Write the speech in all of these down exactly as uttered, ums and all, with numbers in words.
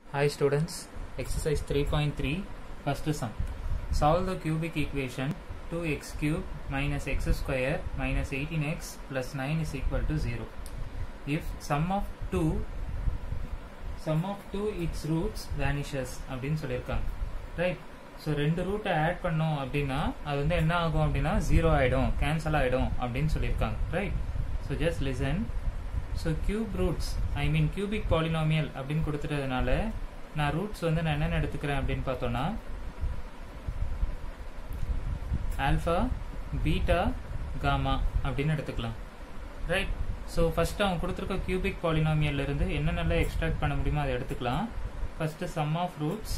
Hi students, exercise three point three, first sum. Solve the cubic equation two x cube minus x square minus eighteen x plus nine is equal to zero. If sum of two sum of two its roots vanishes அப்படின்னு சொல்லியிருக்காங்க. Right, so ரெண்டு ரூட்டை add பண்ணோம் அப்படின்னா அது வந்து என்ன ஆகும் அப்படின்னா ஜீரோ ஆகிடும், கேன்சல் ஆகிடும் அப்படின்னு சொல்லியிருக்காங்க. Right, so just listen. So cube roots I mean cubic polynomial அப்படின்னு கொடுத்துட்டதுனால நான் ரூட்ஸ் வந்து நான் என்னென்ன எடுத்துக்கிறேன் அப்படின்னு பார்த்தோன்னா ஆல்ஃபா பீட்டா காமா அப்படின்னு எடுத்துக்கலாம். ரைட், ஸோ ஃபஸ்ட்டு அவங்க கொடுத்துருக்க கியூபிக் பாலினாமியல்ல இருந்து என்னென்னலாம் எக்ஸ்ட்ராக்ட் பண்ண முடியுமோ அதை எடுத்துக்கலாம். First sum of roots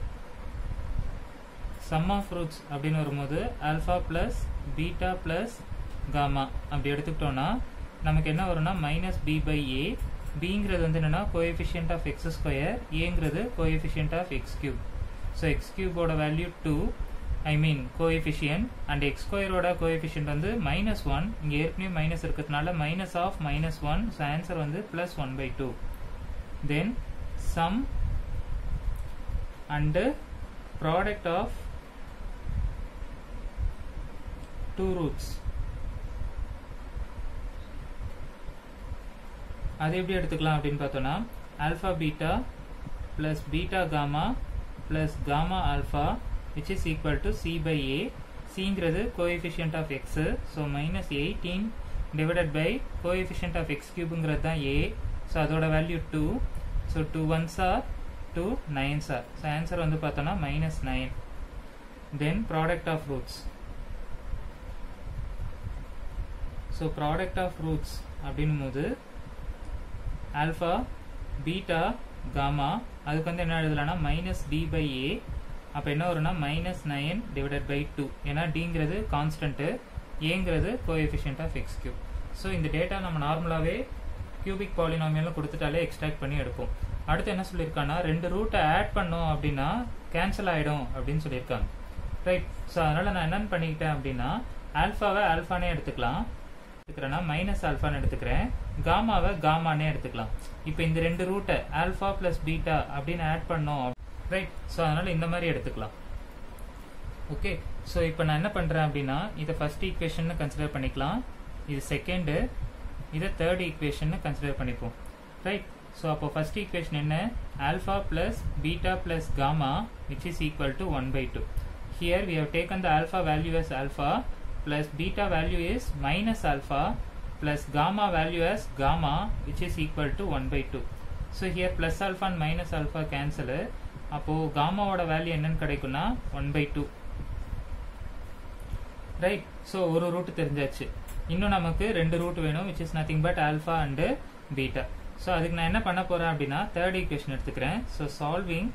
sum of roots அப்படின்னு வரும்போது alpha plus beta plus gamma அப்படி எடுத்துக்கிட்டோன்னா நமக்கு என்ன வரும்னா மைனஸ் பி பை ஏ. பிங்கிறது வந்து என்னன்னா கோஎஃபிஷியன்ட் ஆஃப் எக்ஸ் ஸ்கொயர், ஏங்கிறது coefficient of x cube. So x கியூபோட value two I mean coefficient and x ஸ்கொயரோட கோஎஃபிஷியன்ட் வந்து மைனஸ் ஒன். இங்கே ஏற்கனவே மைனஸ் இருக்கிறதுனால minus of minus one. So answer வந்து plus one by two. Then sum and product of two roots. அது எப்படி எடுத்துக்கலாம் அப்படின்னு பார்த்தோன்னா alpha beta plus beta gamma plus gamma alpha which is equal to c by A. சிங்கிறது coefficient of x, so minus eighteen divided by coefficient of x கியூபுங்கிறது தான் a. So அதோட value two. So two ones are two nines are. So answer வந்து பார்த்தோன்னா minus nine. Then product of roots. So product of roots அப்படின்னும் போது alpha beta gamma அதுக்கு வந்து என்ன எழுதலாம்னா மைனஸ் டி பை ஏ. அப்போ என்ன வரும்னா minus nine divided by two. ஏன்னா டிங்கிறது கான்ஸ்டன்ட்டு, ஏங்கிறது coefficient of x cube. So இந்த டேட்டா நம்ம நார்மலாகவே கியூபிக் பாலினாமியல் கொடுத்துட்டாலே எக்ஸ்ட்ராக்ட் பண்ணி எடுப்போம். அடுத்து என்ன சொல்லியிருக்காங்கன்னா ரெண்டு ரூட்டை ஆட் பண்ணோம் அப்படின்னா கேன்சல் ஆகிடும் அப்படின்னு சொல்லியிருக்காங்க. ரைட், ஸோ அதனால் நான் என்னென்னு பண்ணிக்கிட்டேன் அப்படின்னா ஆல்ஃபாவை ஆல்ஃபானே எடுத்துக்கலாம், எடுத்துக்கிறேன்னா மைனஸ் ஆல்ஃபான்னு எடுத்துக்கிறேன், காமாவை காமானே எடுத்துக்கலாம். இப்போ இந்த ரெண்டு ரூட்டை ஆல்ஃபா பிளஸ் பீட்டா அப்படின்னு ஆட் பண்ணோம். ரைட், ஸோ அதனால இந்த மாதிரி எடுத்துக்கலாம். ஓகே, ஸோ இப்போ நான் என்ன பண்ணுறேன் அப்படின்னா இதை ஃபர்ஸ்ட் ஈக்குவேஷன் கன்சிடர் பண்ணிக்கலாம், இது செகண்டு, இதை தேர்ட் ஈக்குவேஷன் கன்சிடர் பண்ணிப்போம். ரைட், ஸோ அப்போ ஃபர்ஸ்ட் ஈக்குவேஷன் என்ன alpha plus beta plus gamma which is equal to one by two. Here we have taken the alpha value as alpha plus beta value is minus alpha plus gamma value as gamma which is equal to one by two. So here plus alpha and minus alpha cancel. அப்போ gamma ஓட value என்னன்னு கிடைக்கும்னா one by two. Right, so ஒரு root தெரிஞ்சாச்சு. இன்னும் நமக்கு ரெண்டு root வேணும் which is nothing but alpha and beta. ஸோ அதுக்கு நான் என்ன பண்ண போறேன் அப்படின்னா தேர்ட் ஈக்குவேஷன் எடுத்துக்கிறேன். So solving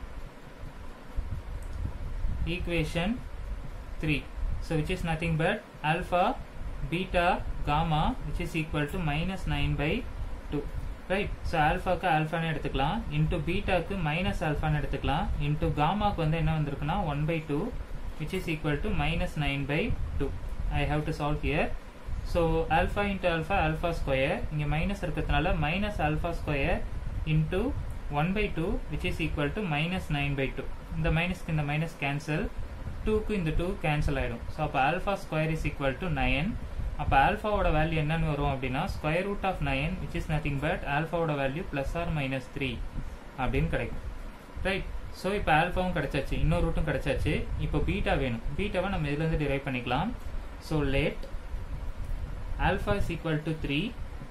equation three. So which is nothing but alpha beta gamma which is equal to minus nine by two. Right, so alpha க்கு alpha னு எடுத்துக்கலாம், into beta க்கு minus alpha னு எடுத்துக்கலாம், into gamma க்கு வந்து என்ன வந்திருக்குன்னா one by two which is equal to minus nine by two. I have to solve here. So alpha into alpha alpha square, இங்க minus இருக்கிறதுனால minus alpha square into one by two which is equal to minus nine by two. இந்த மைனஸ்க்கு இந்த minus cancel, டூக்கு இந்த two cancel ஆகிடும். So அப்போ alpha square is equal to nine. அப்போ ஆல்ஃபாவோட வேல்யூ என்னன்னு வரும் அப்படின்னா square root of nine which is nothing but ஆல்ஃபாவோட value plus or minus three அப்படின்னு கிடைக்கும். ரைட், ஸோ இப்போ ஆல்ஃபாவும் கிடைச்சாச்சு, இன்னொரு ரூட்டும் கிடைச்சாச்சு. இப்போ பீட்டா வேணும். பீட்டாவை நம்ம இதுலேருந்து டிரைவ் பண்ணிக்கலாம். So let alpha is equal to three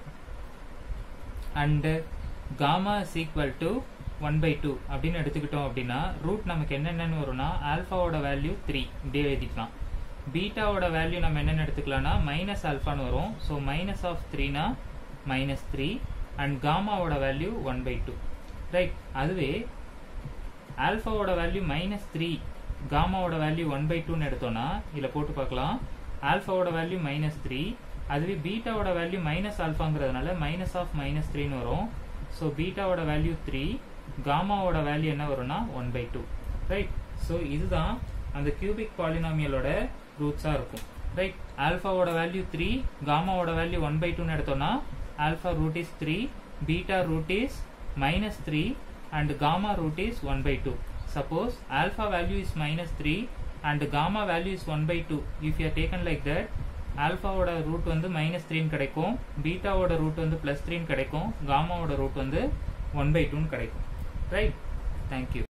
and gamma is equal to one by two அப்படின்னு எடுத்துக்கிட்டோம் அப்படின்னா ரூட் நமக்கு என்னென்னு வரும்னா ஆல்ஃபாவோட வேல்யூ த்ரீ இப்படியே எழுதிக்கலாம். பீட்டாவோட வேல்யூ நம்ம என்னென்னு எடுத்துக்கலாம்னா மைனஸ் ஆல்ஃபான்னு வரும். ஸோ மைனஸ் ஆஃப் த்ரீனா மைனஸ் த்ரீ அண்ட் காமாவோட value one by two. Right, அதுவே ஆல்ஃபாவோட வேல்யூ மைனஸ் த்ரீ காமாவோட வேல்யூ ஒன் பை டூன்னு எடுத்தோம்னா இதில் போட்டு பார்க்கலாம். ஆல்ஃபாவோட வேல்யூ மைனஸ் த்ரீ, அதுவே பீட்டாவோட வேல்யூ மைனஸ் ஆல்ஃபாங்கிறதுனால மைனஸ் ஆஃப் மைனஸ் த்ரீன்னு வரும். ஸோ பீட்டாவோட வேல்யூ த்ரீ, காமாவோட வேல்யூ என்ன வரும்னா one by two. Right, so இதுதான் அந்த கியூபிக் பாலினாமியலோட ரூட்ஸாக இருக்கும். ரைட், ஆல்ஃபாவோட வேல்யூ த்ரீ, காமாவோட வேல்யூ ஒன் பை டூன்னு எடுத்தோம்னா alpha root is three, beta root is minus three and gamma root is one by two. Suppose alpha value is minus three and gamma value is one by two. If you are taken like that, alpha oda root வந்து minus three கிடைக்கும், beta oda root வந்து plus three கிடைக்கும், gamma oda root வந்து one by two கிடைக்கும். Right? Thank you.